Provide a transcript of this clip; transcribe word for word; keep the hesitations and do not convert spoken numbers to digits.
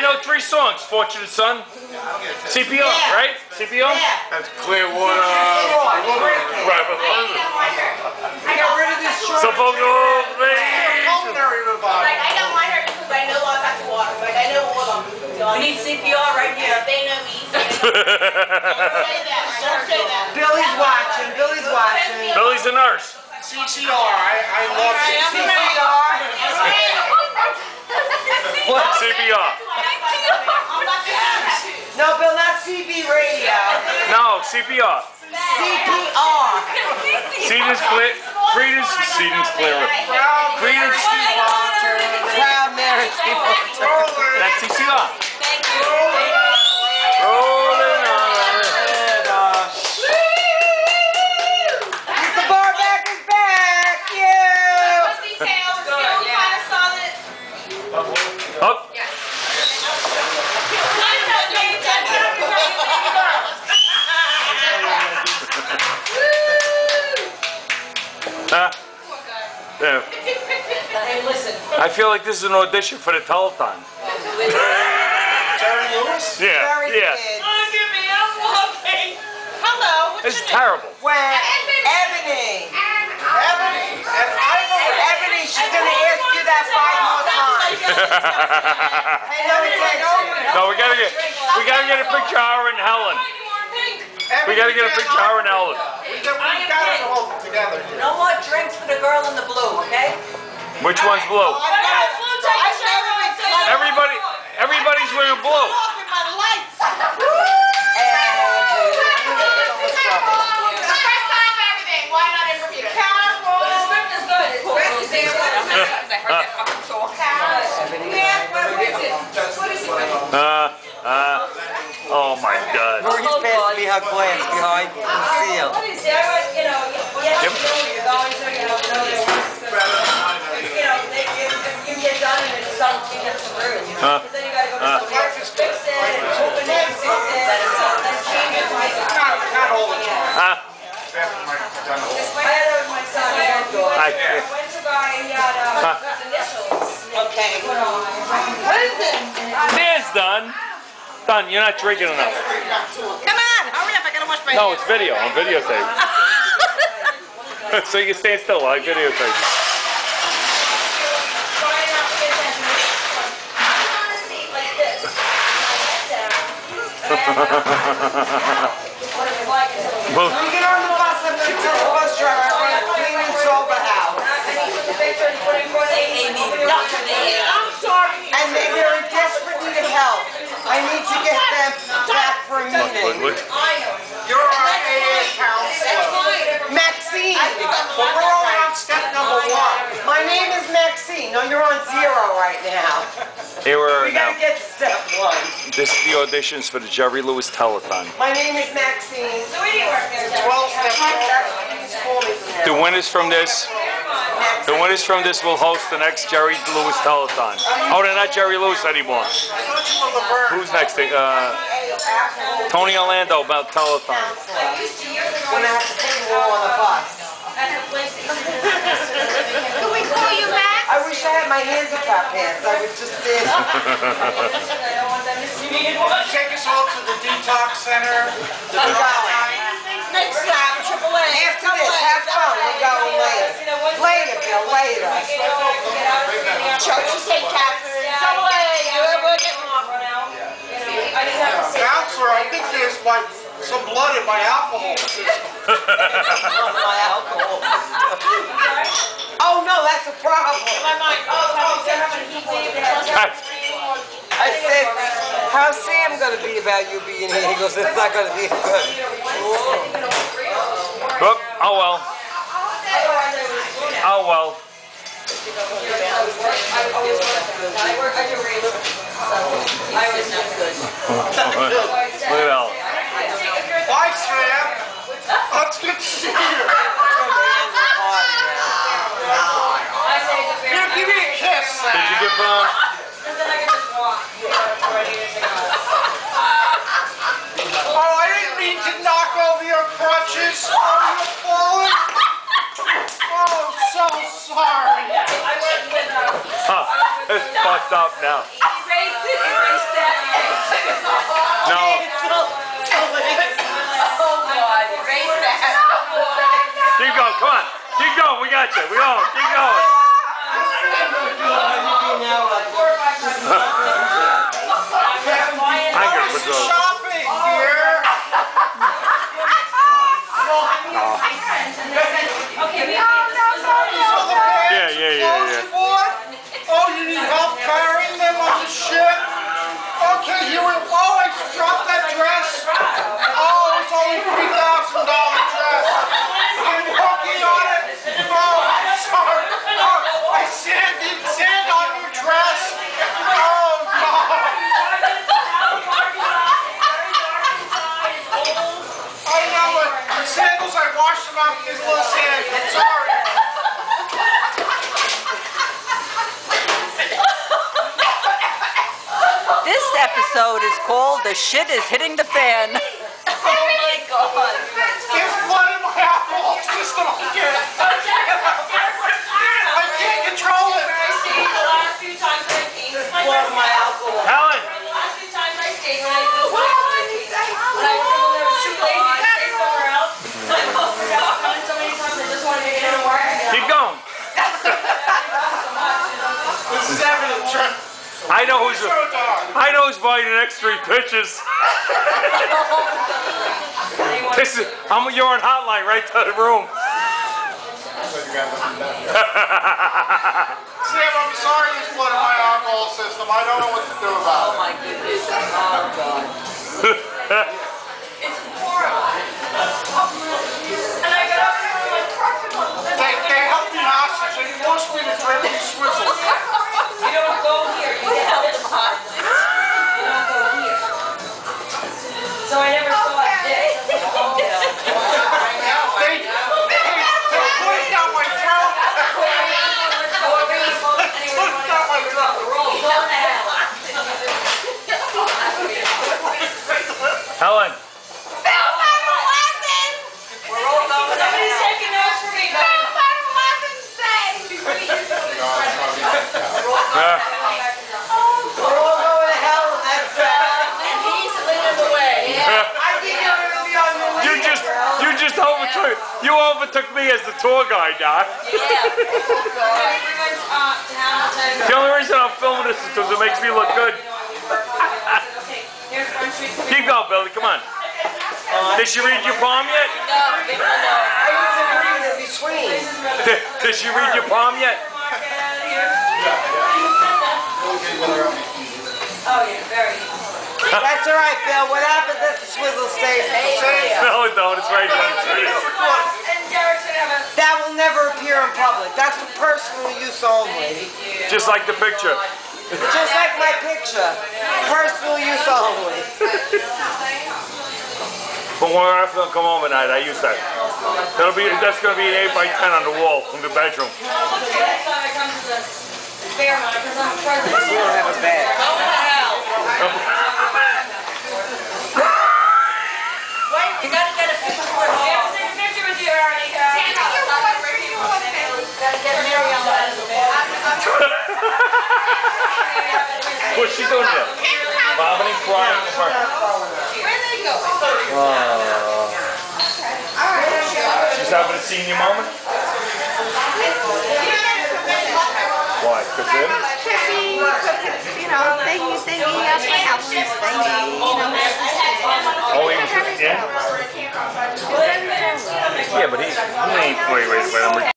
know three songs. Fortunate Son. C P R, Yeah. right? C P R? Yeah. That's Clearwater. Right, but I got rid of this short. so folks, oh, Pulmonary revival. Like, I don't mind her because I know all types of water. Like, I know all of them. So We need C P R right here. they know me. So they know me. Don't say that. Don't say that. Billy's watching. Billy's watching. Billy's a nurse. C C R. I, I love C C C R. P R. What? C P R. No, Bill, not C B radio. No, C P R. C P R. Seedens clear. Credence. Seedens clear. Credence. Proud marriage people. That's C C R. Thank you. Rolling on. The bar back is back. Yeah. Details, still kind of solid. Up. Huh? Yeah. Hey, listen. I feel like this is an audition for the telethon. Jerry Lewis? Yeah, Very yeah. good. Look at me, I'm walking. Hello, what's This is your name? terrible. When Ebony. Ebony. And Ivory. Ebony, she's gonna ask you that five more times. Hey, no, it's like, No, we gotta get, we gotta get a picture of her and Helen. We gotta get a picture of her and Helen. We got, we got it all together here. no more drinks for the girl in the blue, okay? Which one's blue? Everybody, everybody's wearing blue. Uh, uh, oh my God. He's passing me her glass behind the seal. Yep. Uh, uh, Not all the time. uh, After my done all. I, Okay. there's done. Done. You're not drinking enough. Come on, hurry up, I gotta wash my No, hands. it's video. On videotape. So you can stand still while I videotape. Well, When we get on the bus, I'm gonna tell the bus driver I want to clean and sober house. I'm sorry. And they- they're in desperate need of help. I need to get them back for a look, meeting. look. You're our A A counselor. Maxine. But we're only on step number one. My name is Maxine. No, you're on zero right now. Here we're We now. gotta get to step one. This is the auditions for the Jerry Lewis Telethon. My name is Maxine. Twelve step one. The winners from this, the winners from this will host the next Jerry Lewis Telethon. Oh, they're not Jerry Lewis anymore. I thought you were Laverne. Who's next? Uh, Tony Orlando about Telethon. When I have to put you all on the bus. Can we call you back? I wish I had my handicap pass. I would just did. Take us all to the detox center. The We're going. Next stop, triple A. After this, have fun. We're going later. Later, Bill, later. Church of Saint Catherine. Double A. We're getting off now. Counselor, I think there's like some blood in my alcohol system. My alcohol. Oh no, that's a problem. My mind. Oh, they're having a heat wave. I said, how's Sam gonna be about you being here? He goes, it's not gonna be good. Oh, oh well. Oh well. Look at Al. Bye, Sam. That's good to see you. Here, give me a kiss, Sam. Did you give um? Oh, I didn't mean to knock over your crutches. Oh, you're falling. Oh, so sorry. Huh, it's fucked up now. Erase it, erase No. Keep going, come on. Keep going, we got you. We on, keep going. I got This is it. shopping here. Yeah, yeah, yeah, yeah. Oh, you need help carrying them on the ship? Okay, here we go. Oh, I dropped that dress. Oh, it's only three thousand dollar dress. I'm working on it. Oh, I'm sorry. Oh, I sand, did sand on your dress. Oh, God. I know it. The sandals, I washed them out with this little sand. I'm sorry. This episode is called "The Shit Is Hitting the Fan." Oh my God. There's blood in my eyeball system. I can't, I can't control it. The last few times I came, Blood in my alcohol. Helen! the last few times I stayed, when I was when I was there was too lazy to stay somewhere else. I forgot coming so many times I just wanted to get in and work again. Keep going. This is evident, Trent. I know who's So dark. I know who's buying the next three pitches. This is I'm you're on hotline right to the room. Sam, I'm sorry there's blood in my alcohol system. I don't know what to do about it. My goodness. Oh, God. It's horrible. And I got up there and I'm like, perfect. They, they held me hostage. They forced me to drink these swizzles. You don't go here. You get out of the hostage. You don't go here. So I never saw it today. So I was like, oh, no. They, they, they put it down my throat. Put it down my throat. Helen. Somebody's taking notes for me. Uh, We're all going to hell, and that's uh, And he's leading the way. I think you're going to be on your way. you just you just overtook you overtook me as the tour guide, Doc. The only reason I'm filming this is because it makes me look good. Keep going, Billy. Come on. Did she read your palm yet? I disagree in between. Did, did she read your palm yet? Oh, yeah, very. That's all right, Bill. What happens if the swizzle stays the same? No, it don't. It's right down And Derek's gonna have a. That will never appear in public. That's for personal use only. Just like the picture. Just like my picture. Personal use only. But when I have to come home at night, I use that. That'll be that's gonna be an eight by ten on the wall in the bedroom. Next time I come to the Fairmont, because I'm president. You don't have a bag. Go to hell. Wait, you gotta get a picture with you. You have to take a picture with you, Ernie. Gotta get Mary on that as a man. What's she doing here? Vomiting, crying, and Where they going? she's having a senior moment. Why? Cause him? You know, they use they use us for houses. They you know. Oh, he was yeah. Yeah, but he, he ain't. Wait, wait, wait. I'm